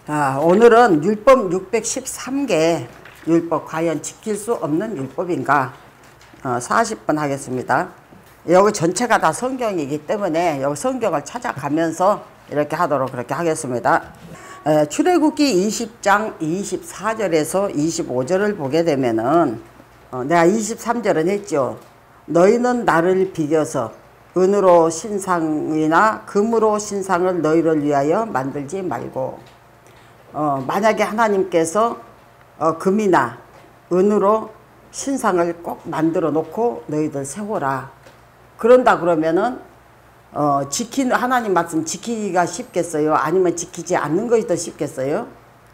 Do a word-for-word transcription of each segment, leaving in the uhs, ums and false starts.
자, 오늘은 율법 육백십삼 개 율법 과연 지킬 수 없는 율법인가 어, 사십 분 하겠습니다. 여기 전체가 다 성경이기 때문에 여기 성경을 찾아가면서 이렇게 하도록 그렇게 하겠습니다. 에, 출애굽기 이십 장 이십사 절에서 이십오 절을 보게 되면은 어, 내가 이십삼 절은 했죠. 너희는 나를 비교서 은으로 신상이나 금으로 신상을 너희를 위하여 만들지 말고 어, 만약에 하나님께서 어, 금이나 은으로 신상을 꼭 만들어 놓고 너희들 세워라. 그런다 그러면은 어, 지키는 하나님 말씀 지키기가 쉽겠어요? 아니면 지키지 않는 것이 더 쉽겠어요?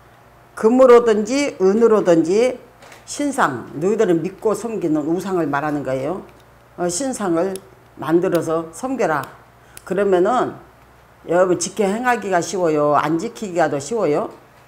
금으로든지 은으로든지 신상, 너희들은 믿고 섬기는 우상을 말하는 거예요. 어, 신상을 만들어서 섬겨라. 그러면은 여러분 지켜 행하기가 쉬워요? 안 지키기가 더 쉬워요?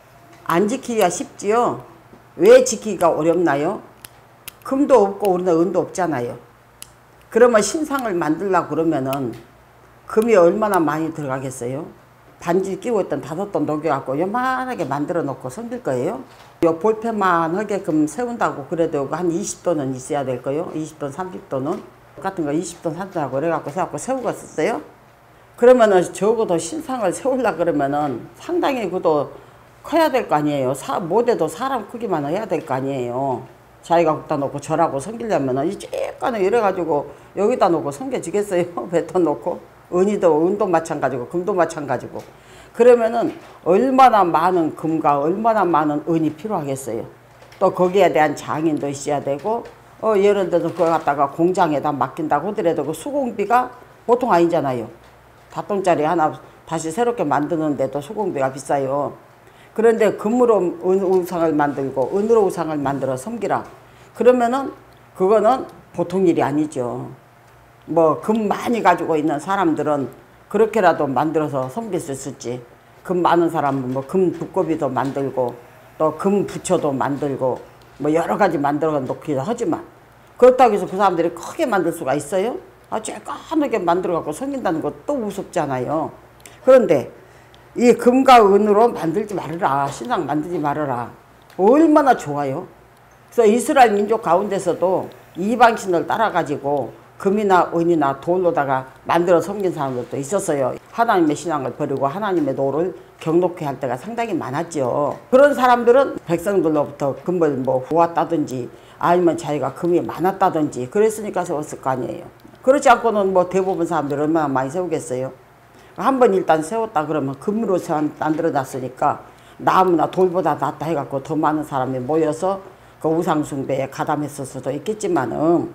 안 지키기가 쉽지요? 왜 지키기가 어렵나요? 금도 없고 우리는 은도 없잖아요. 그러면 신상을 만들려고 그러면은 금이 얼마나 많이 들어가겠어요? 반지 끼고 있던 다섯 돈 녹여갖고 요만하게 만들어 놓고 섬길 거예요? 요 볼펜만 하게끔 세운다고 그래도 한 이십 돈은 있어야 될 거예요? 이십 돈, 삼십 돈은? 같은 거 이십 돈 산다고 그래갖고 세갖고 세우고 썼어요? 그러면은 적어도 신상을 세우려고 그러면은 상당히 그도 커야 될 거 아니에요. 사, 못해도 사람 크기만 해야 될 거 아니에요. 자기가 갖다 놓고 절하고 섬기려면은 이 쬐까는 이래가지고 여기다 놓고 섬겨지겠어요? 뱉어 놓고. 은이도, 은도 마찬가지고, 금도 마찬가지고. 그러면은 얼마나 많은 금과 얼마나 많은 은이 필요하겠어요. 또 거기에 대한 장인도 있어야 되고, 어, 예를 들어서 그걸 갖다가 공장에다 맡긴다고 하더라도 그 수공비가 보통 아니잖아요. 닷돈짜리 하나 다시 새롭게 만드는데도 수공비가 비싸요. 그런데 금으로 은 우상을 만들고 은으로 우상을 만들어 섬기라. 그러면은 그거는 보통 일이 아니죠. 뭐 금 많이 가지고 있는 사람들은 그렇게라도 만들어서 섬길 수 있을지. 금 많은 사람은 뭐 금 두꺼비도 만들고 또 금 부처도 만들고 뭐 여러 가지 만들어 놓기도 하지만 그렇다고 해서 그 사람들이 크게 만들 수가 있어요? 아, 쬐까맣게 만들어 갖고 섬긴다는 것도 무섭잖아요. 그런데 이 금과 은으로 만들지 말아라. 신상 만들지 말아라. 얼마나 좋아요. 그래서 이스라엘 민족 가운데서도 이방신을 따라가지고 금이나 은이나 돌로다가 만들어 섬긴 사람들도 있었어요. 하나님의 신앙을 버리고 하나님의 노를 경록케 할 때가 상당히 많았죠. 그런 사람들은 백성들로부터 금을 뭐 후왔다든지 아니면 자기가 금이 많았다든지 그랬으니까 세웠을 거 아니에요. 그렇지 않고는 뭐 대부분 사람들 얼마나 많이 세우겠어요. 한번 일단 세웠다 그러면 금으로 만들어 놨으니까 나무나 돌보다 낫다 해갖고 더 많은 사람이 모여서 그 우상숭배에 가담했을 수도 있겠지만은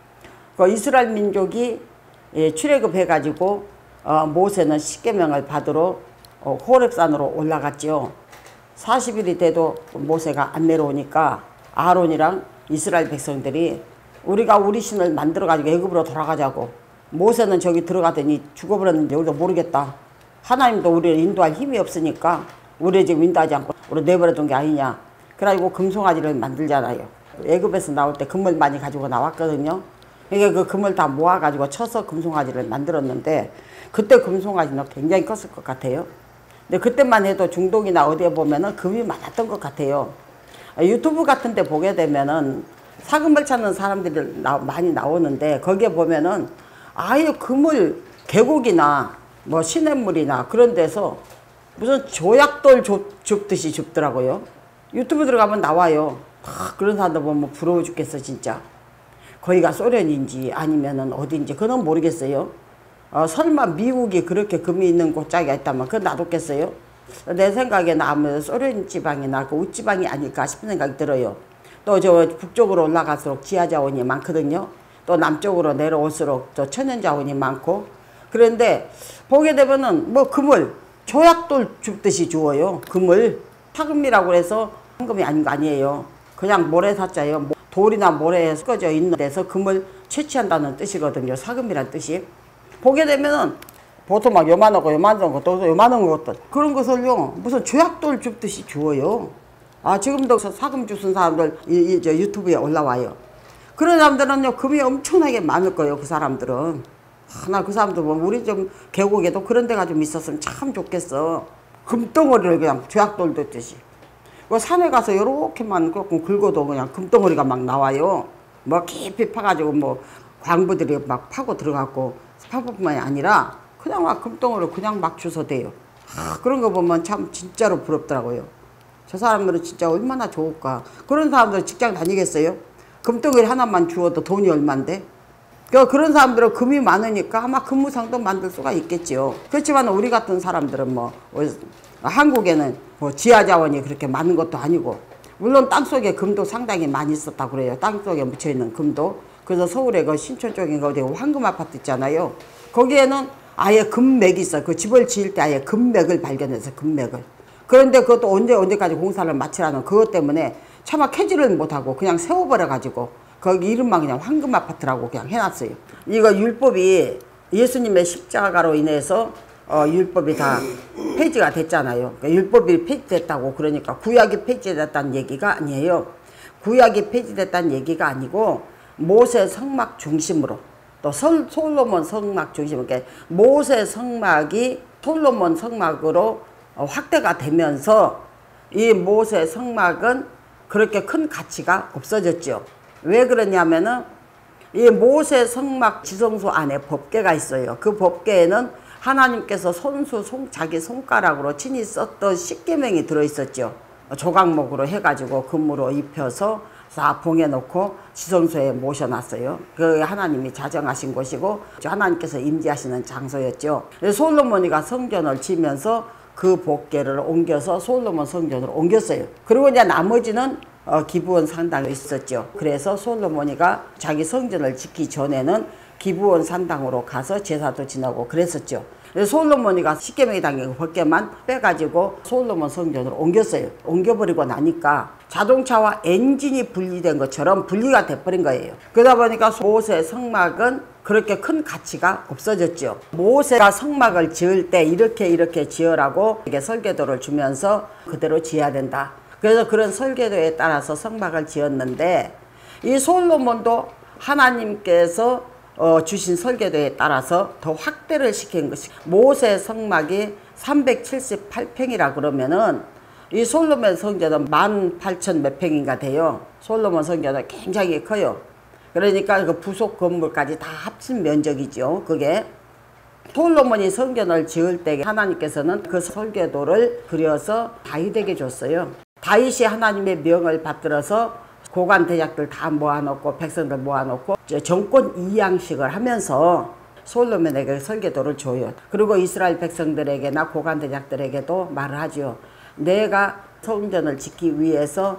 그 이스라엘 민족이 출애굽 해가지고 어 모세는 십계명을 받으러 어 호렙산으로 올라갔죠. 사십 일이 돼도 모세가 안 내려오니까 아론이랑 이스라엘 백성들이 우리가 우리 신을 만들어가지고 애굽으로 돌아가자고. 모세는 저기 들어가더니 죽어버렸는데 우리도 모르겠다. 하나님도 우리를 인도할 힘이 없으니까 우리 지금 인도하지 않고 우리 내버려둔 게 아니냐. 그래가지고 금송아지를 만들잖아요. 애굽에서 나올 때 금을 많이 가지고 나왔거든요. 그러니까 그 금을 다 모아가지고 쳐서 금송아지를 만들었는데 그때 금송아지는 굉장히 컸을 것 같아요. 근데 그때만 해도 중동이나 어디에 보면은 금이 많았던 것 같아요. 유튜브 같은 데 보게 되면은 사금을 찾는 사람들이 나, 많이 나오는데 거기에 보면은 아예 금을 계곡이나 뭐 시냇물이나 그런 데서 무슨 조약돌 줍, 줍듯이 줍더라고요. 유튜브 들어가면 나와요. 아, 그런 사람들 보면 부러워 죽겠어 진짜. 거기가 소련인지 아니면은 어딘지 그건 모르겠어요. 어, 설마 미국이 그렇게 금이 있는 곳짝이 있다면 그건 놔뒀겠어요? 내 생각에는 아무래도 소련 지방이나 그 우지방이 아닐까 싶은 생각이 들어요. 또 저 북쪽으로 올라갈수록 지하자원이 많거든요. 또 남쪽으로 내려올수록 또 천연자원이 많고 그런데 보게 되면은 뭐 금을 조약돌 줍듯이 주어요. 금을 사금이라고 해서 황금이 아닌 거 아니에요. 그냥 모래사자예요. 돌이나 모래에 섞어져 있는 데서 금을 채취한다는 뜻이거든요. 사금이란 뜻이. 보게 되면은 보통 막 요만하고 요만한 것도 요만한 것도 그런 것을요 무슨 조약돌 줍듯이 주어요. 아 지금도 사금 주는 사람들 이, 이, 저 유튜브에 올라와요. 그런 사람들은요 금이 엄청나게 많을 거예요. 그 사람들은. 아, 나 그 사람들 보면 우리 좀 계곡에도 그런 데가 좀 있었으면 참 좋겠어. 금덩어리를 그냥 죄악돌 듯이. 그 산에 가서 이렇게만 긁어도 그냥 금덩어리가 막 나와요. 뭐 깊이 파가지고 뭐 광부들이 막 파고 들어갔고 파뿐만이 아니라 그냥 막 금덩어리를 그냥 막 주워대요. 아, 그런 거 보면 참 진짜로 부럽더라고요. 저 사람들은 진짜 얼마나 좋을까. 그런 사람들은 직장 다니겠어요? 금덩어리 하나만 주워도 돈이 얼만데? 그런 사람들은 금이 많으니까 아마 금무상도 만들 수가 있겠지요. 그렇지만 우리 같은 사람들은 뭐 한국에는 뭐 지하자원이 그렇게 많은 것도 아니고, 물론 땅속에 금도 상당히 많이 있었다고 그래요. 땅속에 묻혀있는 금도. 그래서 서울에 그 신촌 쪽에 어디 황금 아파트 있잖아요. 거기에는 아예 금맥이 있어요. 그 집을 지을 때 아예 금맥을 발견해서 금맥을. 그런데 그것도 언제 언제까지 공사를 마치라는 그것 때문에 차마 캐지를 못하고 그냥 세워버려가지고 거기 이름만 그냥 황금 아파트라고 그냥 해놨어요. 이거 율법이 예수님의 십자가로 인해서 어, 율법이 다 폐지가 됐잖아요. 그러니까 율법이 폐지됐다고 그러니까 구약이 폐지됐다는 얘기가 아니에요. 구약이 폐지됐다는 얘기가 아니고 모세 성막 중심으로 또 설, 솔로몬 성막 중심으로 그러니까 모세 성막이 솔로몬 성막으로 어, 확대가 되면서 이 모세 성막은 그렇게 큰 가치가 없어졌죠. 왜 그러냐면은 이 모세 성막 지성소 안에 법궤가 있어요. 그 법궤에는 하나님께서 손수 손, 자기 손가락으로 친히 썼던 십계명이 들어있었죠. 조각목으로 해가지고 금으로 입혀서 다 봉해놓고 지성소에 모셔놨어요. 그 하나님이 자정하신 곳이고 하나님께서 임재하시는 장소였죠. 솔로몬이가 성전을 지면서 그 법궤를 옮겨서 솔로몬 성전으로 옮겼어요. 그리고 이제 나머지는 어, 기브온 산당에 있었죠. 그래서 솔로몬이가 자기 성전을 짓기 전에는 기브온 산당으로 가서 제사도 지내고 그랬었죠. 솔로몬이가 십계명이 담긴 법궤만 빼가지고 솔로몬 성전으로 옮겼어요. 옮겨버리고 나니까 자동차와 엔진이 분리된 것처럼 분리가 돼버린 거예요. 그러다 보니까 모세 성막은 그렇게 큰 가치가 없어졌죠. 모세가 성막을 지을 때 이렇게 이렇게 지으라고 이렇게 설계도를 주면서 그대로 지어야 된다. 그래서 그런 설계도에 따라서 성막을 지었는데 이 솔로몬도 하나님께서 어, 주신 설계도에 따라서 더 확대를 시킨 것이 모세 성막이 삼백칠십팔 평이라 그러면은 이 솔로몬 성전은 만 팔천 몇 평인가 돼요. 솔로몬 성전은 굉장히 커요. 그러니까 그 부속 건물까지 다 합친 면적이죠. 그게 솔로몬이 성전을 지을 때 하나님께서는 그 설계도를 그려서 다윗에게 줬어요. 다윗이 하나님의 명을 받들어서 고관 대작들 다 모아놓고 백성들 모아놓고 정권 이양식을 하면서 솔로몬에게 설계도를 줘요. 그리고 이스라엘 백성들에게나 고관 대작들에게도 말을 하죠. 내가 성전을 짓기 위해서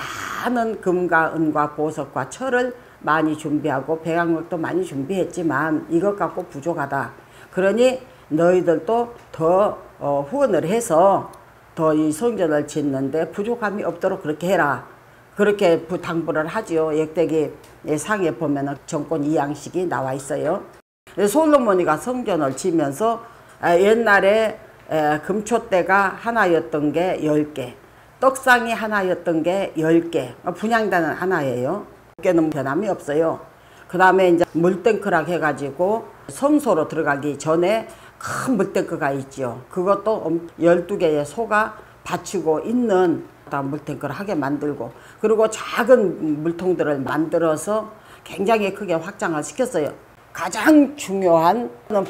많은 금과 은과 보석과 철을 많이 준비하고 배양력도 많이 준비했지만 이것 갖고 부족하다. 그러니 너희들도 더 어, 후원을 해서 더 이 성전을 짓는데 부족함이 없도록 그렇게 해라. 그렇게 당부를 하지요. 역대기 상에 보면은 정권 이양식이 나와 있어요. 솔로몬이가 성전을 지면서 옛날에 금초대가 하나였던 게 열 개, 떡상이 하나였던 게 열 개, 분향단은 하나예요. 개는 변함이 없어요. 그 다음에 이제 물탱크라 해가지고 성소로 들어가기 전에 큰 물탱크가 있죠. 그것도 열두 개의 소가 받치고 있는 물탱크를 하게 만들고, 그리고 작은 물통들을 만들어서 굉장히 크게 확장을 시켰어요. 가장 중요한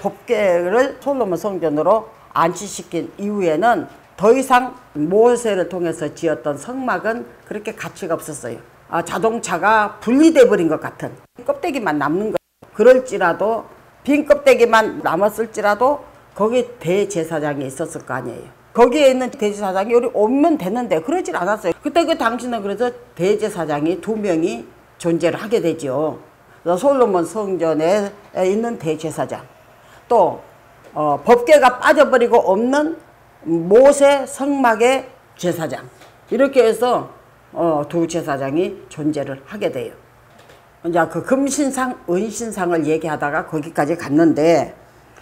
법궤를 솔로몬 성전으로 안치시킨 이후에는 더 이상 모세를 통해서 지었던 성막은 그렇게 가치가 없었어요. 아, 자동차가 분리돼 버린 것 같은 껍데기만 남는 거예요. 그럴지라도 빈 껍데기만 남았을지라도 거기 대제사장이 있었을 거 아니에요. 거기에 있는 대제사장이 우리 오면 되는데 그러질 않았어요. 그때 그 당시는 그래서 대제사장이 두 명이 존재를 하게 되죠. 그래서 솔로몬 성전에 있는 대제사장, 또 어, 법궤가 빠져버리고 없는 모세 성막의 제사장, 이렇게 해서 어, 두 제사장이 존재를 하게 돼요. 이제 그 금신상, 은신상을 얘기하다가 거기까지 갔는데,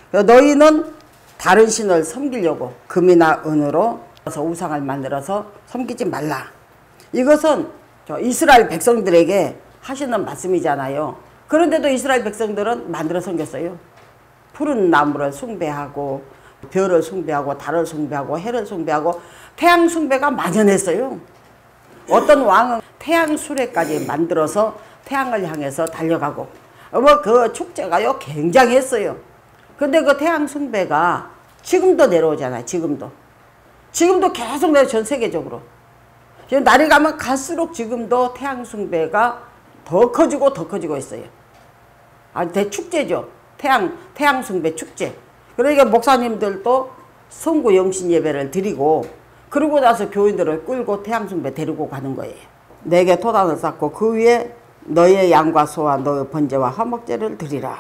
너희는 다른 신을 섬기려고 금이나 은으로 우상을 만들어서 섬기지 말라. 이것은 이스라엘 백성들에게 하시는 말씀이잖아요. 그런데도 이스라엘 백성들은 만들어 섬겼어요. 푸른 나무를 숭배하고 별을 숭배하고 달을 숭배하고 해를 숭배하고 태양 숭배가 만연했어요. 어떤 왕은 태양 수레까지 만들어서 태양을 향해서 달려가고 뭐 그 축제가요 굉장했어요. 근데 그 태양 숭배가 지금도 내려오잖아요. 지금도 지금도 계속 내려 전 세계적으로 지금 날이 가면 갈수록 지금도 태양 숭배가 더 커지고 더 커지고 있어요. 아, 대축제죠. 태양 태양 숭배 축제. 그러니까 목사님들도 성구 영신 예배를 드리고 그러고 나서 교인들을 끌고 태양 숭배 데리고 가는 거예요. 내게 토단을 쌓고 그 위에 너의 양과 소와 너의 번제와 화목제를 드리라.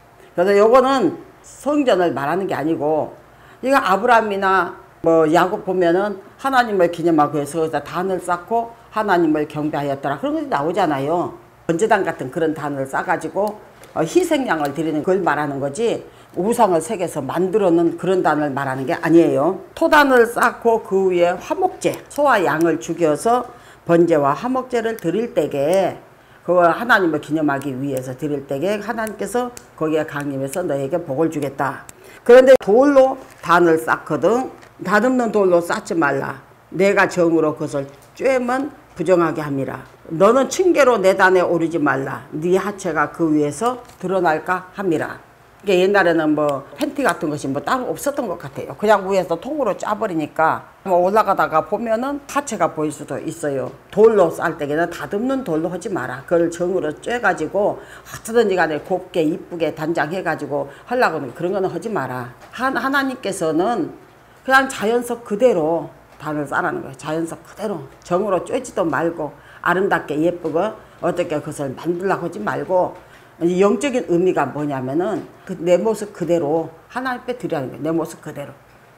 그래서 요거는 성전을 말하는 게 아니고 이거 아브라함이나 뭐 야곱 보면은 하나님을 기념하고 해서 거기다 단을 쌓고 하나님을 경배하였더라 그런 것이 나오잖아요. 번제단 같은 그런 단을 쌓아가지고 희생양을 드리는 걸 말하는 거지 우상을 새겨서 만들어 놓은 그런 단을 말하는 게 아니에요. 토단을 쌓고 그 위에 화목제 소와 양을 죽여서 번제와 화목제를 드릴 때에 그걸 하나님을 기념하기 위해서 드릴 때에 하나님께서 거기에 강림해서 너에게 복을 주겠다. 그런데 돌로 단을 쌓거든 다듬는 돌로 쌓지 말라. 내가 정으로 그것을 쬐면 부정하게 함이라. 너는 층계로 내 단에 오르지 말라. 네 하체가 그 위에서 드러날까 함이라. 이게 옛날에는 뭐 팬티 같은 것이 뭐 따로 없었던 것 같아요. 그냥 위에서 통으로 짜버리니까 뭐 올라가다가 보면은 하체가 보일 수도 있어요. 돌로 쌀 때에는 다듬는 돌로 하지 마라. 그걸 정으로 쬐가지고 어쩌든지 간에 곱게 이쁘게 단장해가지고 하려고 하는 그런 거는 하지 마라. 한, 하나님께서는 그냥 자연석 그대로 단을 쌓라는 거예요. 자연석 그대로 정으로 쬐지도 말고 아름답게 예쁘고 어떻게 그것을 만들려고 하지 말고 영적인 의미가 뭐냐면은 그 내 모습 그대로 하나님께 드리는 거예요. 내 모습 그대로.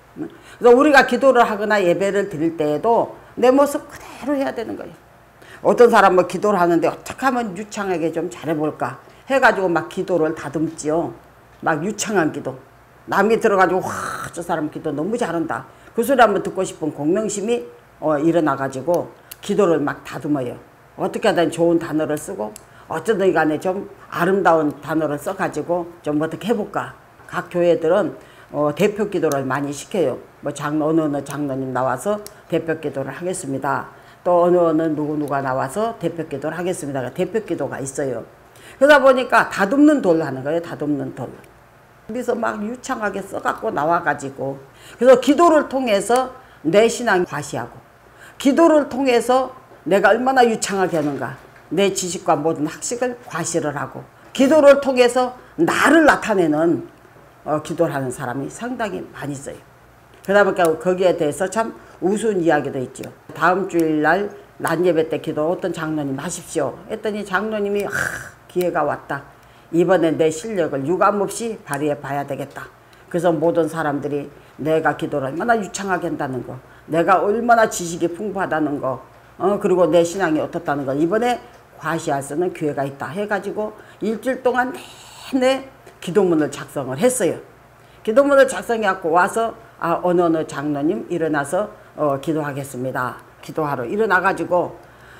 그래서 우리가 기도를 하거나 예배를 드릴 때에도 내 모습 그대로 해야 되는 거예요. 어떤 사람은 기도를 하는데 어떻게 하면 유창하게 좀 잘해볼까 해가지고 막 기도를 다듬지요. 막 유창한 기도. 남이 들어가지고 와 저 사람 기도 너무 잘한다. 그 소리 한번 듣고 싶은 공명심이 어, 일어나가지고 기도를 막 다듬어요. 어떻게 하든 좋은 단어를 쓰고 어쩌든 간에 좀 아름다운 단어를 써가지고 좀 어떻게 해볼까. 각 교회들은 어, 대표 기도를 많이 시켜요. 뭐 장로 어느 어느 장로님 나와서 대표 기도를 하겠습니다. 또 어느 어느 누구누가 나와서 대표 기도를 하겠습니다. 대표 기도가 있어요. 그러다 보니까 다듬는 돌로 하는 거예요. 다듬는 돌로. 그래서 막 유창하게 써갖고 나와가지고 그래서 기도를 통해서 내 신앙 과시하고 기도를 통해서 내가 얼마나 유창하게 하는가 내 지식과 모든 학식을 과시를 하고 기도를 통해서 나를 나타내는 어, 기도를 하는 사람이 상당히 많이 있어요. 그러다 보니까 거기에 대해서 참 우스운 이야기도 있죠. 다음 주일날 낮예배 때 기도 어떤 장로님 하십시오 했더니 장로님이 아, 기회가 왔다. 이번에 내 실력을 유감없이 발휘해 봐야 되겠다. 그래서 모든 사람들이 내가 기도를 얼마나 유창하게 한다는 거 내가 얼마나 지식이 풍부하다는 거 어, 그리고 내 신앙이 어떻다는 걸 이번에 과시할 수 있는 기회가 있다 해가지고 일주일 동안 내내 기도문을 작성을 했어요. 기도문을 작성해갖고 와서 아 어느 어느 장로님 일어나서 어, 기도하겠습니다. 기도하러 일어나가지고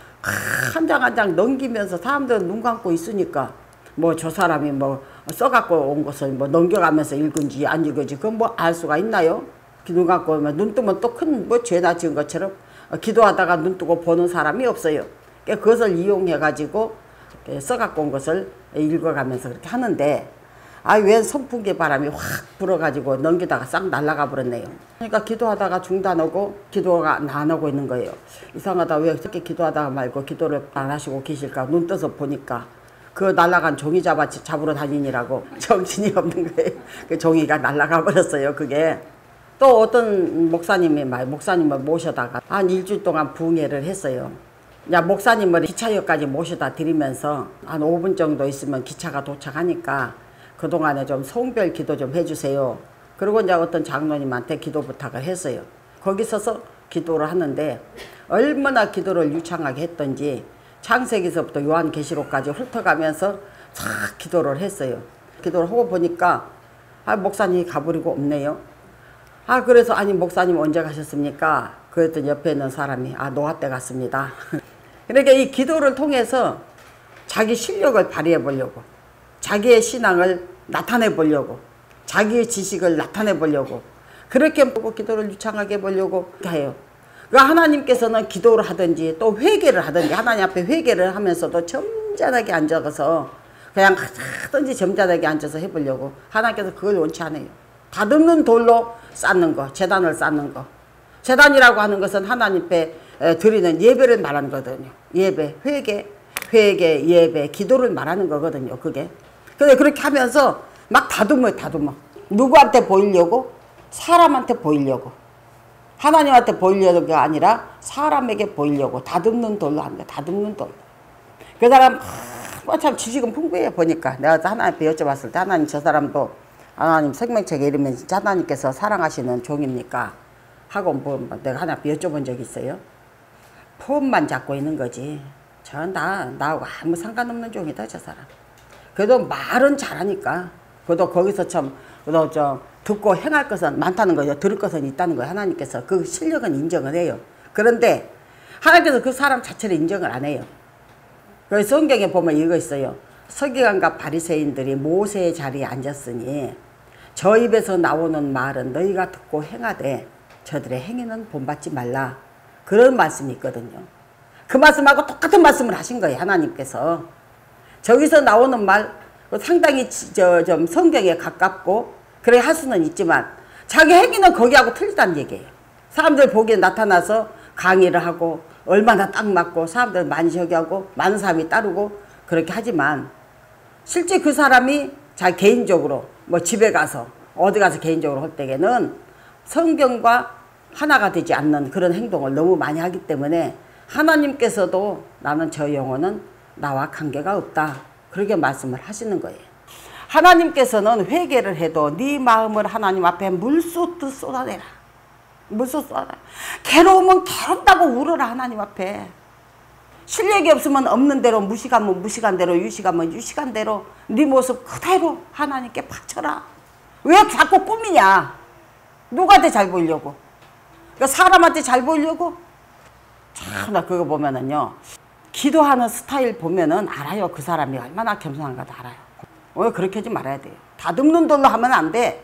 한 장 한 장 넘기면서 사람들은 눈 감고 있으니까 뭐 저 사람이 뭐 써갖고 온 것을 뭐 넘겨가면서 읽은지 안 읽은지 그건 뭐 알 수가 있나요? 눈 감고 눈 뜨면 또 큰 뭐 죄나 지은 것처럼 기도하다가 눈 뜨고 보는 사람이 없어요. 그것을 이용해가지고 써갖고 온 것을 읽어가면서 그렇게 하는데 아, 왜 선풍기 바람이 확 불어가지고 넘기다가 싹 날아가 버렸네요. 그러니까 기도하다가 중단하고 기도가 안 하고 있는 거예요. 이상하다. 왜 이렇게 기도하다가 말고 기도를 안 하시고 계실까? 눈 떠서 보니까 그 날아간 종이 잡아 잡으러 다니느라고 정신이 없는 거예요. 그 종이가 날아가 버렸어요. 그게. 또 어떤 목사님이 말 목사님을 모셔다가 한 일주일 동안 부흥회를 했어요. 야, 목사님을 기차역까지 모셔다 드리면서 한 오 분 정도 있으면 기차가 도착하니까 그동안에 좀 송별 기도 좀 해주세요. 그리고 이제 어떤 장로님한테 기도 부탁을 했어요. 거기 서서 기도를 하는데 얼마나 기도를 유창하게 했던지 창세기서부터 요한계시록까지 훑어가면서 쫙 기도를 했어요. 기도를 하고 보니까 아, 목사님이 가버리고 없네요. 아, 그래서 아니 목사님 언제 가셨습니까? 그랬더니 옆에 있는 사람이 아, 노아 때 갔습니다. 그러니까 이 기도를 통해서 자기 실력을 발휘해 보려고 자기의 신앙을 나타내 보려고 자기의 지식을 나타내 보려고 그렇게 보고 기도를 유창하게 보려고 해요. 그러니까 하나님께서는 기도를 하든지 또 회개를 하든지 하나님 앞에 회개를 하면서도 점잖하게 앉아서 그냥 하든지 점잖하게 앉아서 해보려고 하나님께서 그걸 원치 않아요. 다듬는 돌로 쌓는 거, 제단을 쌓는 거. 제단이라고 하는 것은 하나님 앞에 드리는 예배를 말하는 거거든요. 예배, 회개, 회개, 예배, 기도를 말하는 거거든요. 그게. 근데 그렇게 하면서 막 다듬어요, 다듬어. 누구한테 보이려고? 사람한테 보이려고. 하나님한테 보이려고가 아니라 사람에게 보이려고 다듬는 돌로 하는 거야. 다듬는 돌로. 그 사람 아, 참 지식은 풍부해요. 보니까 내가 하나님께 여쭤봤을 때 하나님 저 사람도 하나님 생명책에 이르면 진짜 하나님께서 사랑하시는 종입니까? 하고 뭐 내가 하나님께 여쭤본 적이 있어요. 폼만 잡고 있는 거지. 전 나, 나하고 아무 상관없는 종이다 저 사람. 그래도 말은 잘하니까 그래도 거기서 참 그래도 저 듣고 행할 것은 많다는 거죠. 들을 것은 있다는 거예요. 하나님께서 그 실력은 인정을 해요. 그런데 하나님께서 그 사람 자체를 인정을 안 해요. 그래서 성경에 보면 이거 있어요. 서기관과 바리새인들이 모세의 자리에 앉았으니 저 입에서 나오는 말은 너희가 듣고 행하되 저들의 행위는 본받지 말라. 그런 말씀이 있거든요. 그 말씀하고 똑같은 말씀을 하신 거예요. 하나님께서. 저기서 나오는 말 상당히 저, 좀 성경에 가깝고 그래 할 수는 있지만 자기 행위는 거기하고 틀리다는 얘기예요. 사람들 보기에 나타나서 강의를 하고 얼마나 딱 맞고 사람들 많이 저기 하고 많은 사람이 따르고 그렇게 하지만 실제 그 사람이 자기 개인적으로 뭐 집에 가서 어디 가서 개인적으로 할 때에는 성경과 하나가 되지 않는 그런 행동을 너무 많이 하기 때문에 하나님께서도 나는 저 영혼은 나와 관계가 없다. 그렇게 말씀을 하시는 거예요. 하나님께서는 회개를 해도 네 마음을 하나님 앞에 물쏟듯 쏟아내라. 물쏟 쏟아내라. 괴로우면 괴롭다고 울어라. 하나님 앞에. 실력이 없으면 없는 대로, 무식하면 무식한 대로, 유식하면 유식한 대로 네 모습 그대로 하나님께 바쳐라. 왜 자꾸 꾸미냐? 누구한테 잘 보이려고? 그러니까 사람한테 잘 보이려고? 참, 나 그거 보면은요. 기도하는 스타일 보면은 알아요. 그 사람이 얼마나 겸손한가도 알아요. 왜 그렇게 하지 말아야 돼요. 다듬는 돌로 하면 안 돼.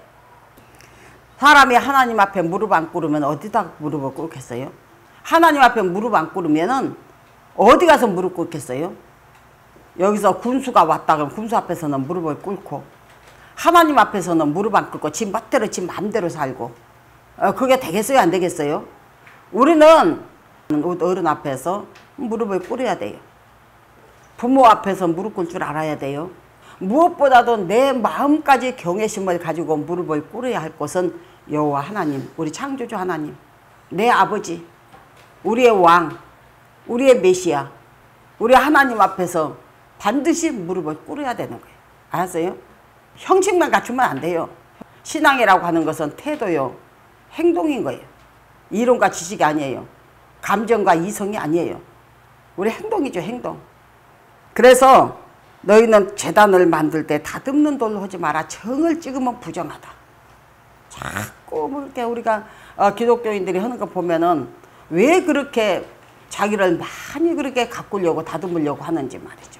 사람이 하나님 앞에 무릎 안 꿇으면 어디다 무릎을 꿇겠어요? 하나님 앞에 무릎 안 꿇으면은 어디 가서 무릎 꿇겠어요? 여기서 군수가 왔다 그러면 군수 앞에서는 무릎을 꿇고 하나님 앞에서는 무릎 안 꿇고 지 멋대로 지 마음대로 살고 어, 그게 되겠어요? 안 되겠어요? 우리는 어른 앞에서 무릎을 꿇어야 돼요. 부모 앞에서 무릎 꿇을 줄 알아야 돼요. 무엇보다도 내 마음까지 경외심을 가지고 무릎을 꿇어야 할 것은 여호와 하나님, 우리 창조주 하나님, 내 아버지, 우리의 왕, 우리의 메시아, 우리 하나님 앞에서 반드시 무릎을 꿇어야 되는 거예요. 알았어요? 형식만 갖추면 안 돼요. 신앙이라고 하는 것은 태도요, 행동인 거예요. 이론과 지식이 아니에요. 감정과 이성이 아니에요. 우리 행동이죠, 행동. 그래서 너희는 제단을 만들 때 다듬는 돌로 하지 마라. 정을 찍으면 부정하다. 자꾸 그렇게 우리가 어, 기독교인들이 하는 거 보면은 왜 그렇게 자기를 많이 그렇게 가꾸려고 다듬으려고 하는지 말이죠.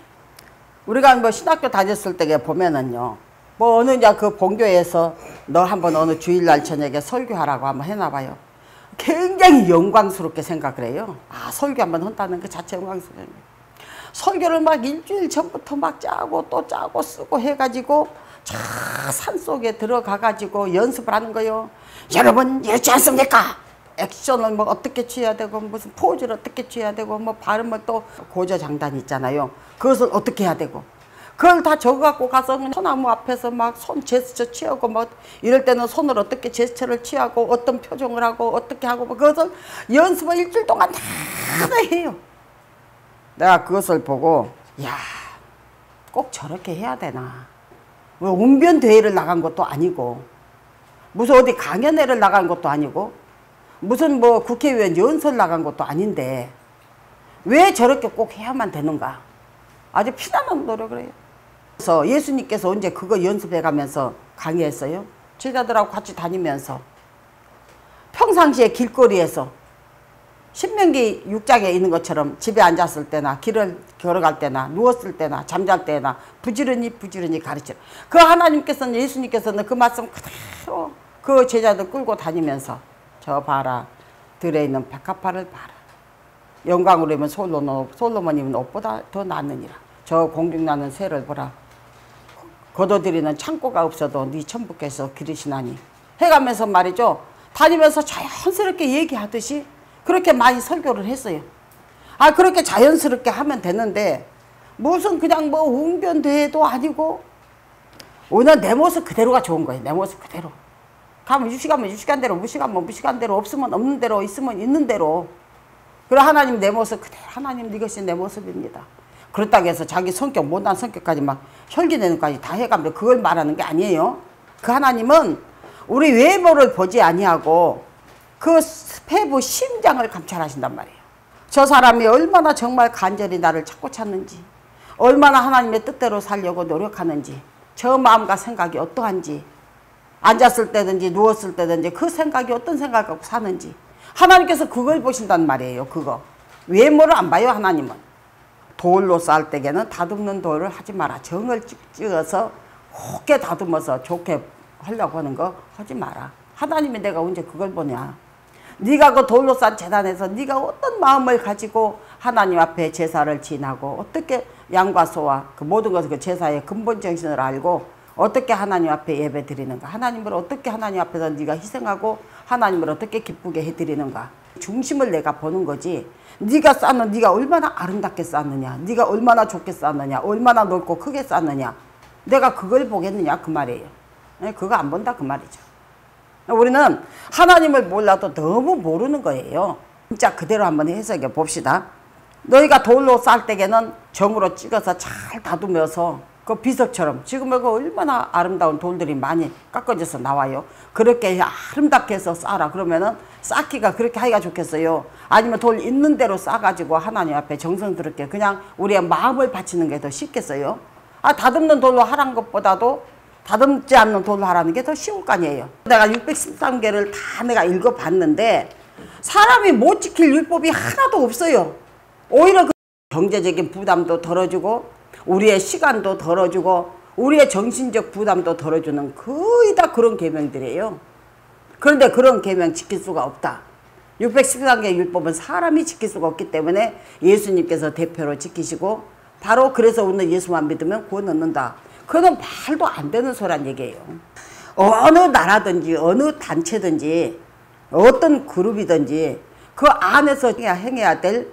우리가 뭐 신학교 다녔을 때 보면은요. 뭐 어느 이제 그 본교에서 너 한번 어느 주일날 저녁에 설교하라고 한번 해놔봐요. 굉장히 영광스럽게 생각을 해요. 아, 설교 한번 한다는 그 자체 영광스러워요. 설교를 막 일주일 전부터 막 짜고 또 짜고 쓰고 해가지고 저 산속에 들어가가지고 연습을 하는 거예요. 여러분 이렇지 않습니까? 액션을 뭐 어떻게 취해야 되고 무슨 포즈를 어떻게 취해야 되고 뭐 발음을 또 고저장단 있잖아요. 그것을 어떻게 해야 되고 그걸 다 적어갖고 가서 소나무 앞에서 막 손 제스처 취하고 뭐 이럴 때는 손을 어떻게 제스처를 취하고 어떤 표정을 하고 어떻게 하고 뭐 그것을 연습을 일주일 동안 다 해요. 내가 그것을 보고 야, 꼭 저렇게 해야 되나. 뭐 웅변 대회를 나간 것도 아니고 무슨 어디 강연회를 나간 것도 아니고 무슨 뭐 국회의원 연설 나간 것도 아닌데 왜 저렇게 꼭 해야만 되는가. 아주 피나는 노력을 해요. 그래서 예수님께서 언제 그거 연습해 가면서 강의했어요? 제자들하고 같이 다니면서 평상시에 길거리에서 신명기 육 장에 있는 것처럼 집에 앉았을 때나 길을 걸어갈 때나 누웠을 때나 잠잘 때나 부지런히 부지런히 가르치라. 그 하나님께서는 예수님께서는 그 말씀 그대로 그 제자들 끌고 다니면서 저 봐라 들에 있는 백합화를 봐라. 영광으로 하면 솔로몬, 솔로몬이면 옷보다 더 낫느니라. 저 공중나는 새를 보라. 거둬들이는 창고가 없어도 네 천부께서 기르시나니 해가면서 말이죠. 다니면서 자연스럽게 얘기하듯이 그렇게 많이 설교를 했어요. 아 그렇게 자연스럽게 하면 되는데 무슨 그냥 뭐 웅변대회도 아니고 오늘 내 모습 그대로가 좋은 거예요. 내 모습 그대로. 가면 유식하면 유식한대로, 무식하면 무식한대로, 없으면 없는 대로, 있으면 있는 대로. 그래 하나님 내 모습 그대로, 하나님 이것이 내 모습입니다. 그렇다고 해서 자기 성격, 못난 성격까지 막 혈기내는 까지 다 해가면 그걸 말하는 게 아니에요. 그 하나님은 우리 외모를 보지 아니하고 그 폐부 심장을 감찰하신단 말이에요. 저 사람이 얼마나 정말 간절히 나를 찾고 찾는지, 얼마나 하나님의 뜻대로 살려고 노력하는지, 저 마음과 생각이 어떠한지, 앉았을 때든지 누웠을 때든지 그 생각이 어떤 생각을 갖고 사는지 하나님께서 그걸 보신단 말이에요. 그거 외모를 안 봐요. 하나님은 돌로 쌓을 때에는 다듬는 돌을 하지 마라. 정을 찍어서 곱게 다듬어서 좋게 하려고 하는 거 하지 마라. 하나님이 내가 언제 그걸 보냐. 네가 그 돌로 쌓은 제단에서 네가 어떤 마음을 가지고 하나님 앞에 제사를 지나고 어떻게 양과 소와 그 모든 것을 그 제사의 근본 정신을 알고 어떻게 하나님 앞에 예배 드리는가, 하나님을 어떻게 하나님 앞에서 네가 희생하고 하나님을 어떻게 기쁘게 해드리는가, 중심을 내가 보는 거지. 네가 쌓는, 네가 얼마나 아름답게 쌓느냐, 네가 얼마나 좋게 쌓느냐, 얼마나 넓고 크게 쌓느냐, 내가 그걸 보겠느냐 그 말이에요. 그거 안 본다 그 말이죠. 우리는 하나님을 몰라도 너무 모르는 거예요. 진짜 그대로 한번 해석해 봅시다. 너희가 돌로 쌓을 때에는 정으로 찍어서 잘 다듬어서 그 비석처럼 지금 그 얼마나 아름다운 돌들이 많이 깎아져서 나와요. 그렇게 아름답게 해서 쌓아라. 그러면은 쌓기가 그렇게 하기가 좋겠어요. 아니면 돌 있는 대로 쌓아가지고 하나님 앞에 정성스럽게 그냥 우리의 마음을 바치는 게 더 쉽겠어요. 아 다듬는 돌로 하라는 것보다도 다듬지 않는 돌로 하라는 게 더 쉬울 거 아니에요. 내가 육백십삼 개를 다 내가 읽어봤는데 사람이 못 지킬 율법이 하나도 없어요. 오히려 그 경제적인 부담도 덜어주고 우리의 시간도 덜어주고 우리의 정신적 부담도 덜어주는 거의 다 그런 계명들이에요. 그런데 그런 계명 지킬 수가 없다. 육백십삼 개 율법은 사람이 지킬 수가 없기 때문에 예수님께서 대표로 지키시고 바로 그래서 오늘 예수만 믿으면 구원 얻는다. 그건 말도 안 되는 소란 얘기예요. 어느 나라든지 어느 단체든지 어떤 그룹이든지 그 안에서 행해야 될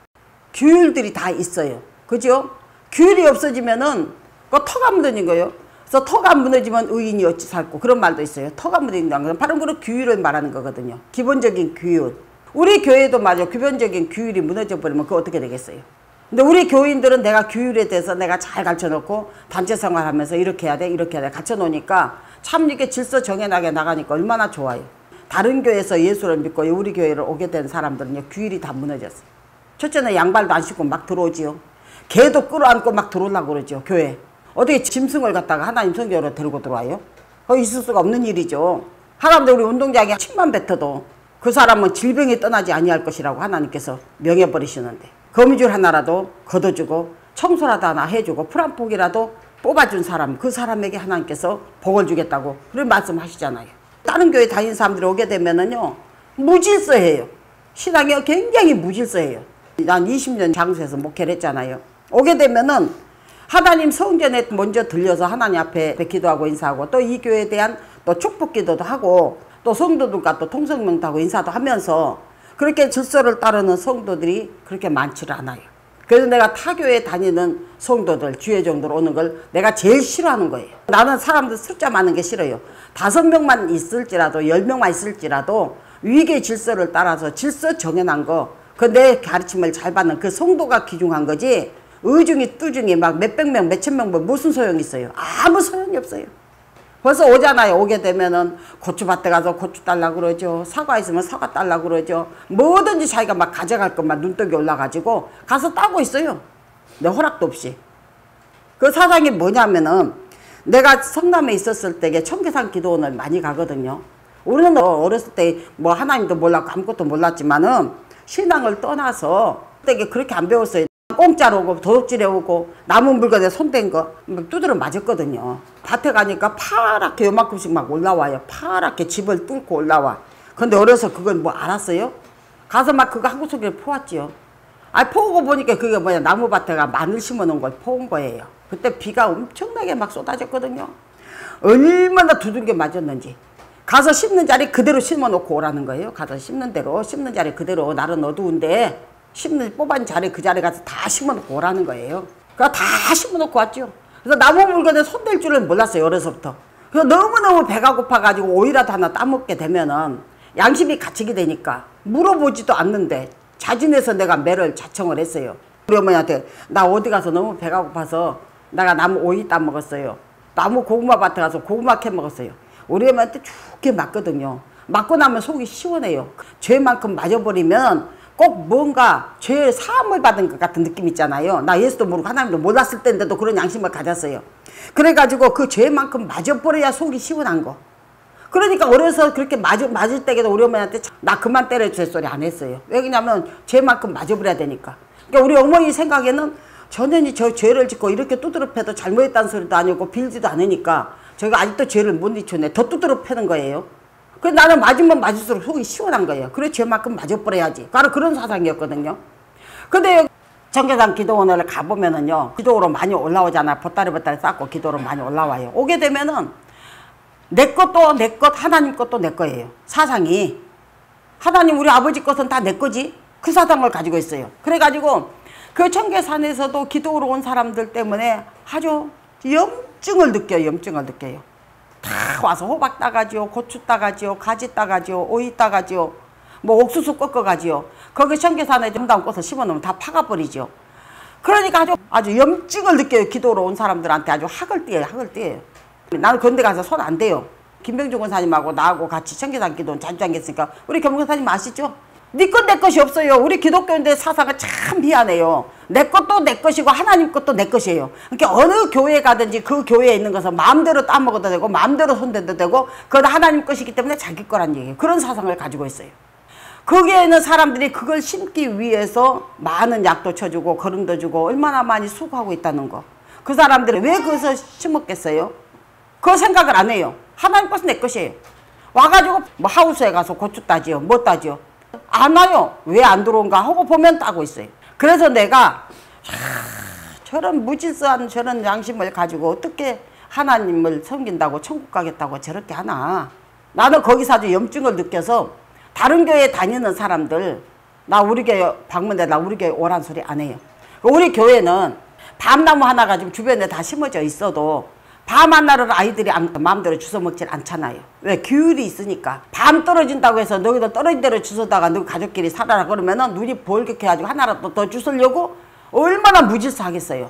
규율들이 다 있어요. 그죠? 규율이 없어지면은 그 터가 무너진 거예요. 그래서 터가 무너지면 의인이 어찌 살고 그런 말도 있어요. 터가 무너진다는 건 바로 그런 규율을 말하는 거거든요. 기본적인 규율. 우리 교회도 맞아. 기본적인 규율이 무너져 버리면 그거 어떻게 되겠어요. 근데 우리 교인들은 내가 규율에 대해서 내가 잘 가르쳐 놓고 단체 생활하면서 이렇게 해야 돼 이렇게 해야 돼 갖춰 놓으니까 참 이렇게 질서 정연하게 나가니까 얼마나 좋아요. 다른 교회에서 예수를 믿고 우리 교회를 오게 된 사람들은요 규율이 다 무너졌어요. 첫째는 양발도 안 신고 막 들어오지요. 개도 끌어안고 막 들어오려고 그러죠. 교회. 어떻게 짐승을 갖다가 하나님 성경으로 데리고 들어와요? 그거 있을 수가 없는 일이죠. 하나님도 우리 운동장에 침만 뱉어도 그 사람은 질병이 떠나지 아니할 것이라고 하나님께서 명해버리시는데 거미줄 하나라도 걷어주고 청소라도 하나 해주고 풀 한 폭이라도 뽑아준 사람 그 사람에게 하나님께서 복을 주겠다고 그런 말씀하시잖아요. 다른 교회 다니는 사람들이 오게 되면은요 무질서해요. 신앙이 굉장히 무질서해요. 난 이십 년 장소에서 목회를 했잖아요. 오게 되면은 하나님 성전에 먼저 들려서 하나님 앞에 기도하고 인사하고 또 이 교회에 대한 또 축복 기도도 하고 또 성도들과 또 통성명도 하고 인사도 하면서 그렇게 질서를 따르는 성도들이 그렇게 많지를 않아요. 그래서 내가 타 교회에 다니는 성도들 주회 정도로 오는 걸 내가 제일 싫어하는 거예요. 나는 사람들 숫자 많은 게 싫어요. 다섯 명만 있을지라도 열 명만 있을지라도 위계 질서를 따라서 질서 정연한 거 그 내 가르침을 잘 받는 그 성도가 귀중한 거지 의중이 뚜중이 막 몇백 명 몇천 명 무슨 소용이 있어요. 아무 소용이 없어요. 벌써 오잖아요. 오게 되면은 고추밭에 가서 고추 달라고 그러죠. 사과 있으면 사과 달라고 그러죠. 뭐든지 자기가 막 가져갈 것만 눈독이 올라가지고 가서 따고 있어요. 내 허락도 없이. 그 사상이 뭐냐면은 내가 성남에 있었을 때에 청계산 기도원을 많이 가거든요. 우리는 어렸을 때 뭐 하나님도 몰랐고 아무것도 몰랐지만은 신앙을 떠나서 그때 그렇게 안 배웠어요. 공짜로 오고 도둑질해 오고 나무 물건에 손댄 거 두드려 맞았거든요. 밭에 가니까 파랗게 요만큼씩 막 올라와요. 파랗게 집을 뚫고 올라와. 근데 어려서 그걸 뭐 알았어요? 가서 막 그거 한구 속에 포왔지요. 아, 포고 보니까 그게 뭐냐, 나무밭에가 마늘 심어놓은 걸 포온 거예요. 그때 비가 엄청나게 막 쏟아졌거든요. 얼마나 두들겨 맞았는지. 가서 심는 자리 그대로 심어놓고 오라는 거예요. 가서 심는 대로, 심는 자리 그대로. 날은 어두운데 심는 뽑은 자리 그 자리 가서 다 심어놓고 오라는 거예요. 그래서 다 심어놓고 왔죠. 그래서 나무 물건에 손댈 줄은 몰랐어요, 어려서부터. 그래서 너무너무 배가 고파가지고 오이라도 하나 따먹게 되면은 양심이 갇히게 되니까 물어보지도 않는데 자진해서 내가 매를 자청을 했어요. 우리 어머니한테 나 어디 가서 너무 배가 고파서 내가 나무 오이 따먹었어요. 나무 고구마 밭에 가서 고구마 캐 먹었어요. 우리 어머니한테 죽게 맞거든요. 맞고 나면 속이 시원해요. 죄만큼 맞아버리면 꼭 뭔가 죄 사함을 받은 것 같은 느낌 있잖아요. 나 예수도 모르고 하나님도 몰랐을 때인데도 그런 양심을 가졌어요. 그래가지고 그 죄만큼 맞아버려야 속이 시원한 거. 그러니까 어려서 그렇게 맞을, 맞을 때에도 우리 어머니한테 나 그만 때려주세요 소리 안 했어요. 왜냐면 죄만큼 맞아버려야 되니까. 그러니까 우리 어머니 생각에는 전현이 저 죄를 짓고 이렇게 두드러 패도 잘못했다는 소리도 아니고 빌지도 않으니까 저희가 아직도 죄를 못 잊혀내. 더 두드러 패는 거예요. 그래서 나는 맞으면 맞을수록 속이 시원한 거예요. 그래 죄만큼 맞아버려야지. 바로 그런 사상이었거든요. 근데 정계산 기도원을 가보면은요. 기도로 많이 올라오잖아. 보따리 보따리 쌓고 기도로 많이 올라와요. 오게 되면은 내 것도 내 것, 하나님 것도 내 거예요. 사상이. 하나님 우리 아버지 것은 다 내 거지. 그 사상을 가지고 있어요. 그래가지고 그 청계산에서도 기도로 온 사람들 때문에 아주 염증을 느껴요. 염증을 느껴요. 다 와서 호박 따가지요, 고추 따가지요, 가지 따가지요, 오이 따가지요, 뭐 옥수수 꺾어가지요. 거기 청계산에 정다운 꽃을 심어놓으면 다 파가버리죠. 그러니까 아주 아주 염증을 느껴요. 기도로 온 사람들한테 아주 학을 띄어요. 학을 띄어요. 나는 그런데 가서 손 안 대요. 김병준 권사님하고 나하고 같이 청계산 기도원 자주 다녔으니까 우리 경무사님 아시죠? 네 것 내 것이 없어요. 우리 기독교인들 사상은 참 미안해요. 내 것도 내 것이고 하나님 것도 내 것이에요. 그러니까 어느 교회 가든지 그 교회에 있는 것은 마음대로 따먹어도 되고 마음대로 손대도 되고 그건 하나님 것이기 때문에 자기 거란 얘기예요. 그런 사상을 가지고 있어요. 거기에는 사람들이 그걸 심기 위해서 많은 약도 쳐주고 거름도 주고 얼마나 많이 수고하고 있다는 거. 그 사람들이 왜 그것을 심었겠어요? 그 생각을 안 해요. 하나님 것은 내 것이에요. 와가지고 뭐 하우스에 가서 고추 따지요. 뭐 따지요. 안 와요. 왜 안 들어온가 하고 보면 따고 있어요. 그래서 내가 하, 저런 무질서한 저런 양심을 가지고 어떻게 하나님을 섬긴다고 천국 가겠다고 저렇게 하나. 나는 거기서 아주 염증을 느껴서 다른 교회 다니는 사람들 나 우리 교회 방문해 나 우리 교회 오란 소리 안 해요. 우리 교회는 밤나무 하나가 지금 주변에 다 심어져 있어도 밤 하나를 아이들이 마음대로 주워 먹질 않잖아요. 왜? 규율이 있으니까. 밤 떨어진다고 해서 너희도 떨어진 대로 주워다가 너 가족끼리 살아라 그러면은 눈이 볼게 해가지고 하나라도 더 주우려고 얼마나 무질서하겠어요.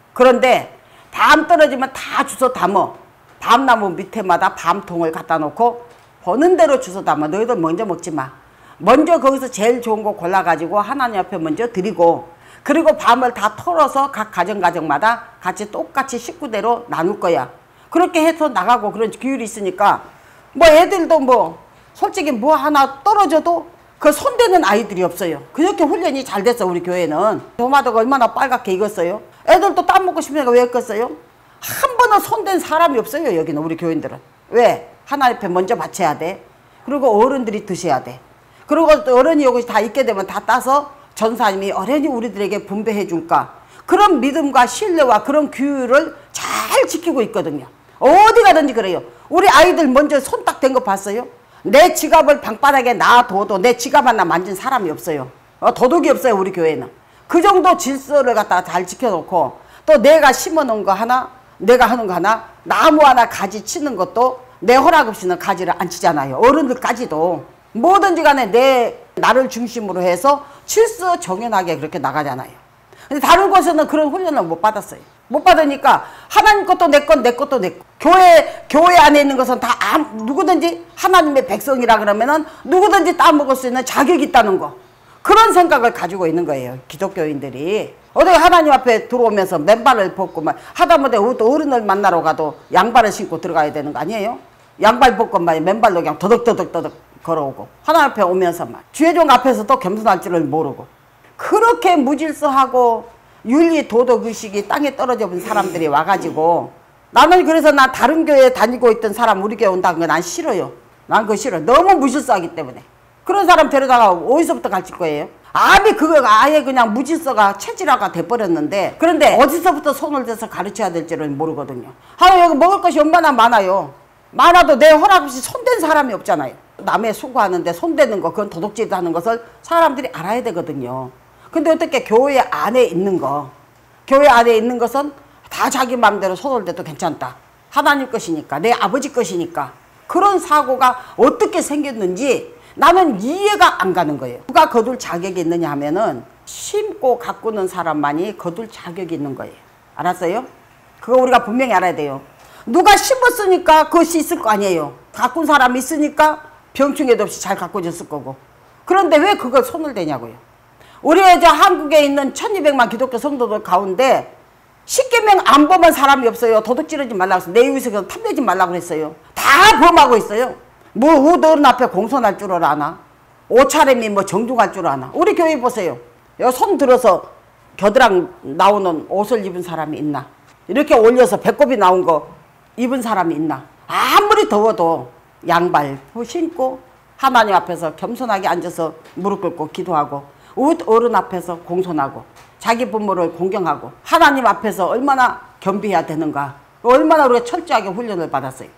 그런데 밤 떨어지면 다 주워 담어. 밤나무 밑에마다 밤통을 갖다 놓고 보는 대로 주워 담아. 너희들 먼저 먹지 마. 먼저 거기서 제일 좋은 거 골라가지고 하나님 앞에 먼저 드리고 그리고 밤을 다 털어서 각 가정 가정마다 같이 똑같이 식구대로 나눌 거야. 그렇게 해서 나가고 그런 규율이 있으니까 뭐 애들도 뭐 솔직히 뭐 하나 떨어져도 그 손대는 아이들이 없어요. 그렇게 훈련이 잘 됐어 우리 교회는. 도마도가 얼마나 빨갛게 익었어요. 애들도 땀 먹고 싶으니까 왜 익었어요? 한 번은 손댄 사람이 없어요 여기는 우리 교인들은. 왜? 하나님 앞에 먼저 바쳐야 돼. 그리고 어른들이 드셔야 돼. 그리고 또 어른이 여기 다 있게 되면 다 따서 전사님이 어련히 우리들에게 분배해 줄까. 그런 믿음과 신뢰와 그런 규율을 잘 지키고 있거든요. 어디 가든지 그래요. 우리 아이들 먼저 손 딱 댄 거 봤어요? 내 지갑을 방바닥에 놔둬도 내 지갑 하나 만진 사람이 없어요. 어, 도둑이 없어요 우리 교회는. 그 정도 질서를 갖다가 잘 지켜놓고 또 내가 심어놓은 거 하나 내가 하는 거 하나 나무 하나 가지 치는 것도 내 허락 없이는 가지를 안 치잖아요. 어른들까지도. 뭐든지 간에 내 나를 중심으로 해서 질서 정연하게 그렇게 나가잖아요. 근데 다른 곳에는 그런 훈련을 못 받았어요. 못 받으니까 하나님 것도 내 것, 내 것도 내 것. 교회, 교회 안에 있는 것은 다 아무, 누구든지 하나님의 백성이라 그러면은 누구든지 따먹을 수 있는 자격이 있다는 거. 그런 생각을 가지고 있는 거예요. 기독교인들이. 어디 하나님 앞에 들어오면서 맨발을 벗고 막 하다못해 어른을 만나러 가도 양발을 신고 들어가야 되는 거 아니에요? 양발 벗고 막 맨발로 그냥 더덕더덕더덕 걸어오고 하나님 앞에 오면서 막 주의종 앞에서도 겸손할 줄을 모르고 그렇게 무질서하고 윤리 도덕 의식이 땅에 떨어져 본 사람들이 와가지고 나는 그래서 나 다른 교회 다니고 있던 사람 우리 교회 온다는 거 난 싫어요. 난 그거 싫어. 너무 무질서하기 때문에. 그런 사람 데려다가 어디서부터 가르칠 거예요? 아비 그거 아예 그냥 무질서가 체질화가 돼버렸는데 그런데 어디서부터 손을 대서 가르쳐야 될지를 모르거든요. 아 여기 먹을 것이 얼마나 많아요. 많아도 내 허락 없이 손댄 사람이 없잖아요. 남의 수고하는데 손대는 거 그건 도둑질 하는 것을 사람들이 알아야 되거든요. 근데 어떻게 교회 안에 있는 거 교회 안에 있는 것은 다 자기 마음대로 손을 대도 괜찮다. 하나님 것이니까 내 아버지 것이니까 그런 사고가 어떻게 생겼는지 나는 이해가 안 가는 거예요. 누가 거둘 자격이 있느냐 하면은 심고 가꾸는 사람만이 거둘 자격이 있는 거예요. 알았어요? 그거 우리가 분명히 알아야 돼요. 누가 심었으니까 그것이 있을 거 아니에요. 가꾼 사람이 있으니까 병충해도 없이 잘 가꾸어졌을 거고. 그런데 왜 그걸 손을 대냐고요. 우리 이제 한국에 있는 천이백만 기독교 성도들 가운데 십계명 안 범한 사람이 없어요. 도둑질하지 말라고 해서 내 이웃에서 탐내지 말라고 했어요. 다 범하고 있어요. 뭐 어른 앞에 공손할 줄을 아나? 옷차림이 뭐 정중할 줄 아나? 우리 교회 보세요. 여기 손 들어서 겨드랑 나오는 옷을 입은 사람이 있나? 이렇게 올려서 배꼽이 나온 거 입은 사람이 있나? 아무리 더워도 양발 신고 하나님 앞에서 겸손하게 앉아서 무릎 꿇고 기도하고 옷 어른 앞에서 공손하고 자기 부모를 공경하고 하나님 앞에서 얼마나 겸비해야 되는가? 얼마나 우리가 철저하게 훈련을 받았어요.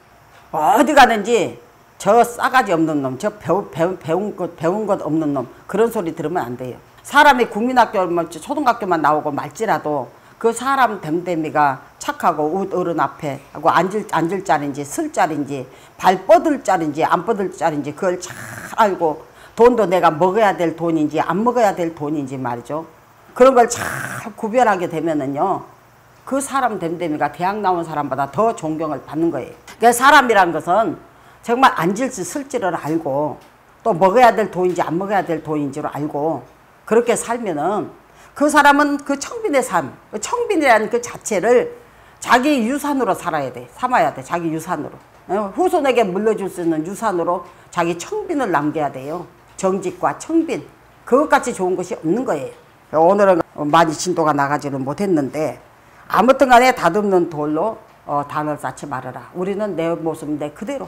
어디 가든지 저 싸가지 없는 놈, 저 배우, 배우, 배운 것, 배운 것 없는 놈 그런 소리 들으면 안 돼요. 사람이 국민학교, 초등학교만 나오고 말지라도 그 사람 됨됨이가 착하고 웃 어른 앞에 하고 앉을, 앉을 자리인지 쓸 자리인지 발 뻗을 자리인지 안 뻗을 자리인지 그걸 잘 알고 돈도 내가 먹어야 될 돈인지 안 먹어야 될 돈인지 말이죠. 그런 걸 잘 구별하게 되면은요. 그 사람 됨됨이가 대학 나온 사람보다 더 존경을 받는 거예요. 그러니까 사람이란 것은 정말 앉을지 쓸지를 알고 또 먹어야 될 돈인지 안 먹어야 될 돈인지를 알고 그렇게 살면은 그 사람은 그 청빈의 삶, 그 청빈이라는 그 자체를 자기 유산으로 살아야 돼. 삼아야 돼. 자기 유산으로. 후손에게 물려줄 수 있는 유산으로 자기 청빈을 남겨야 돼요. 정직과 청빈. 그것같이 좋은 것이 없는 거예요. 오늘은 많이 진도가 나가지는 못했는데 아무튼 간에 다듬는 돌로 어, 단을 쌓지 말아라. 우리는 내 모습 내 그대로.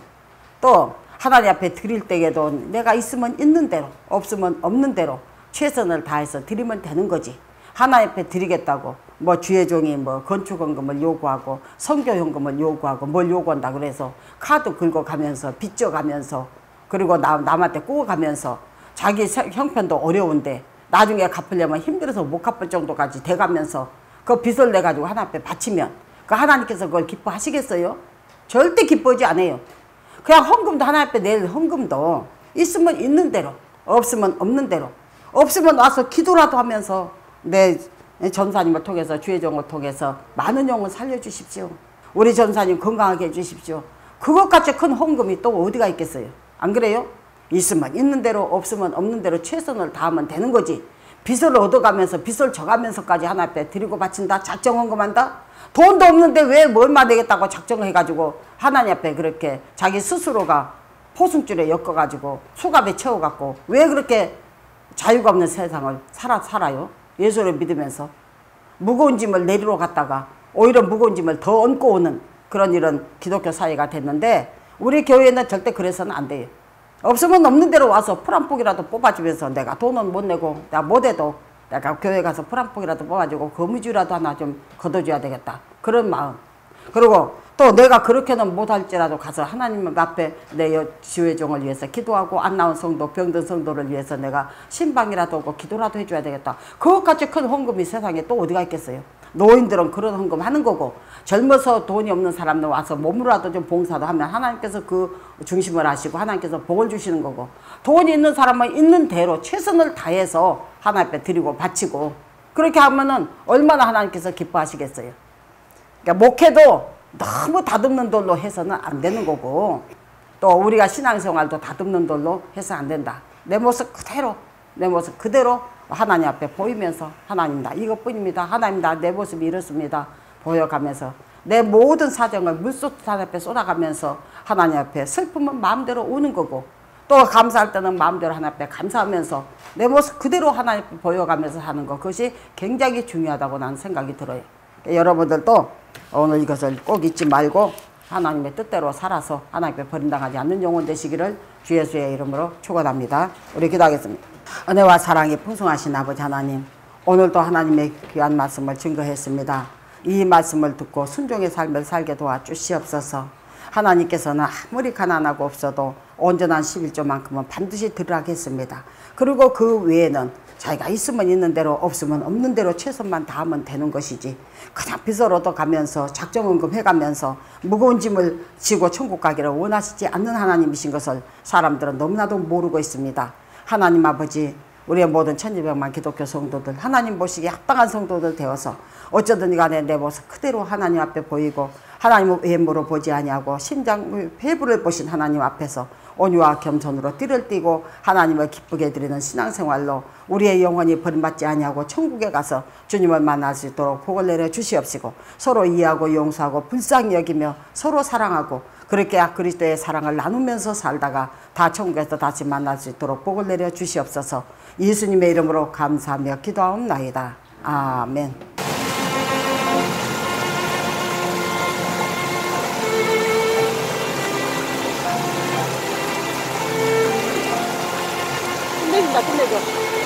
또 하나님 앞에 드릴 때에도 내가 있으면 있는 대로 없으면 없는 대로 최선을 다해서 드리면 되는 거지. 하나님 앞에 드리겠다고 뭐 주의 종이 뭐 건축헌금을 요구하고 선교헌금을 요구하고 뭘 요구한다 그래서 카드 긁어가면서 빚져가면서 그리고 남, 남한테 꾸어가면서 자기 형편도 어려운데 나중에 갚으려면 힘들어서 못 갚을 정도까지 돼가면서 그 빚을 내가지고 하나님 앞에 바치면 그 하나님께서 그걸 기뻐하시겠어요? 절대 기뻐하지 않아요. 그냥 헌금도 하나님 앞에 낼 헌금도 있으면 있는 대로 없으면 없는 대로 없으면 와서 기도라도 하면서 내 전사님을 통해서 주의 종을 통해서 많은 영혼 살려주십시오. 우리 전사님 건강하게 해주십시오. 그것같이 큰 헌금이 또 어디가 있겠어요? 안 그래요? 있으면 있는 대로 없으면 없는 대로 최선을 다하면 되는 거지. 빚을 얻어가면서 빚을 져가면서까지 하나님 앞에 드리고 바친다? 작정 헌금한다? 돈도 없는데 왜 얼마 내겠다고 작정을 해가지고 하나님 앞에 그렇게 자기 스스로가 포승줄에 엮어가지고 수갑에 채워갖고 왜 그렇게 자유가 없는 세상을 살아, 살아요? 예수를 믿으면서 무거운 짐을 내리러 갔다가 오히려 무거운 짐을 더 얹고 오는 그런 이런 기독교 사회가 됐는데 우리 교회는 절대 그래서는 안 돼요. 없으면 없는 대로 와서 풀 한 폭이라도 뽑아주면서 내가 돈은 못 내고 내가 못해도 내가 교회 가서 풀 한 폭이라도 뽑아주고 거미줄이라도 하나 좀 걷어줘야 되겠다. 그런 마음. 그리고 또 내가 그렇게는 못할지라도 가서 하나님 앞에 내 주의 종을 위해서 기도하고 안 나온 성도, 병든 성도를 위해서 내가 신방이라도 하고 기도라도 해줘야 되겠다. 그것같이 큰 헌금이 세상에 또 어디가 있겠어요. 노인들은 그런 헌금 하는 거고 젊어서 돈이 없는 사람들 와서 몸으로라도 좀 봉사도 하면 하나님께서 그 중심을 하시고 하나님께서 복을 주시는 거고 돈이 있는 사람은 있는 대로 최선을 다해서 하나님 앞에 드리고 바치고 그렇게 하면은 얼마나 하나님께서 기뻐하시겠어요. 그러니까 목회도 너무 다듬는 돌로 해서는 안 되는 거고 또 우리가 신앙생활도 다듬는 돌로 해서 안 된다. 내 모습 그대로 내 모습 그대로 하나님 앞에 보이면서 하나님 나 이것뿐입니다. 하나님 나 내 모습이 이렇습니다. 보여가면서 내 모든 사정을 물속 하나님 앞에 쏟아가면서 하나님 앞에 슬픔은 마음대로 오는 거고 또 감사할 때는 마음대로 하나님 앞에 감사하면서 내 모습 그대로 하나님 앞에 보여가면서 하는 것, 그것이 굉장히 중요하다고 나는 생각이 들어요. 여러분들도 오늘 이것을 꼭 잊지 말고 하나님의 뜻대로 살아서 하나님께 버림당하지 않는 영혼 되시기를 주 예수의 이름으로 축원합니다. 우리 기도하겠습니다. 은혜와 사랑이 풍성하신 아버지 하나님, 오늘도 하나님의 귀한 말씀을 증거했습니다. 이 말씀을 듣고 순종의 삶을 살게 도와주시옵소서. 하나님께서는 아무리 가난하고 없어도 온전한 십일조만큼은 반드시 드리라겠습니다. 그리고 그 외에는 자기가 있으면 있는 대로 없으면 없는 대로 최선만 다하면 되는 것이지, 그냥 빚을 얻어가면서 작정은금 해가면서 무거운 짐을 지고 천국 가기를 원하시지 않는 하나님이신 것을 사람들은 너무나도 모르고 있습니다. 하나님 아버지, 우리의 모든 천지백만 기독교 성도들, 하나님 보시기에 합당한 성도들 되어서 어쩌든 간에 내 모습 그대로 하나님 앞에 보이고 하나님의 외모로 보지 아니하고 심장 회부를 보신 하나님 앞에서 온유와 겸손으로 띠를 띠고 하나님을 기쁘게 해드리는 신앙생활로 우리의 영혼이 버림받지 아니하고 천국에 가서 주님을 만날 수 있도록 복을 내려 주시옵시고, 서로 이해하고 용서하고 불쌍히 여기며 서로 사랑하고 그렇게 그리스도의 사랑을 나누면서 살다가 다 천국에서 다시 만날 수 있도록 복을 내려 주시옵소서. 예수님의 이름으로 감사하며 기도하옵나이다. 아멘. 끝내준다, 끝내줘.